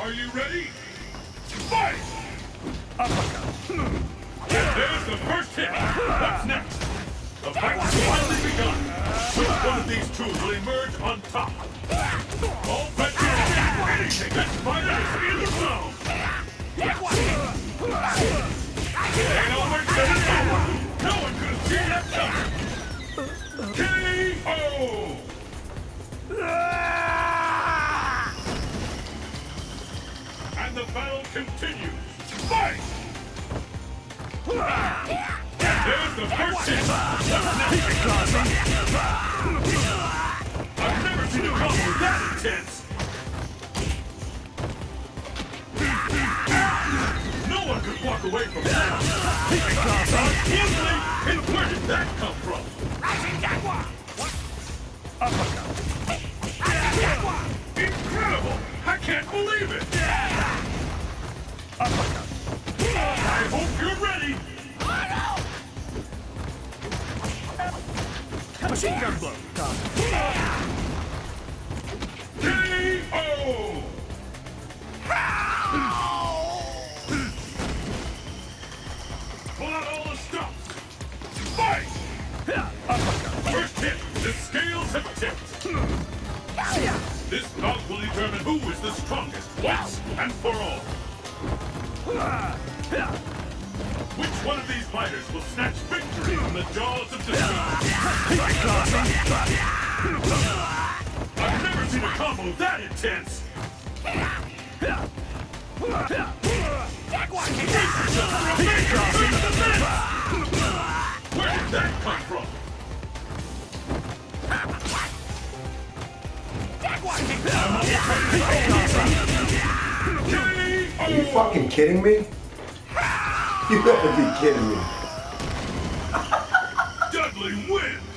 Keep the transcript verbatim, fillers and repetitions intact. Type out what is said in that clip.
Are you ready? Fight! Uppercut. And there's the first hit. What's next? The fight has finally begun. Which one of these two will emerge on top? All bets are on anything. This fighter is in the zone. Ain't over till it's over. No one could have seen that coming. K O! And the battle continues. Fight! And there's the first hit. I've never seen a combo that intense. No one could walk away from that. Easily, and where did that come from? Uppercut. Incredible! I can't believe it! Uppercut. I hope you're ready! Machine gun blow. K O! Pull out all the stops! Fight! Uppercut. First hit, the scales have tipped. This bout will determine who is the strongest once and for all. Which one of these fighters will snatch victory from the jaws of defeat? I've never seen a combo that intense! Where did that come from? Are you fucking kidding me? You gotta be kidding me. Dudley wins!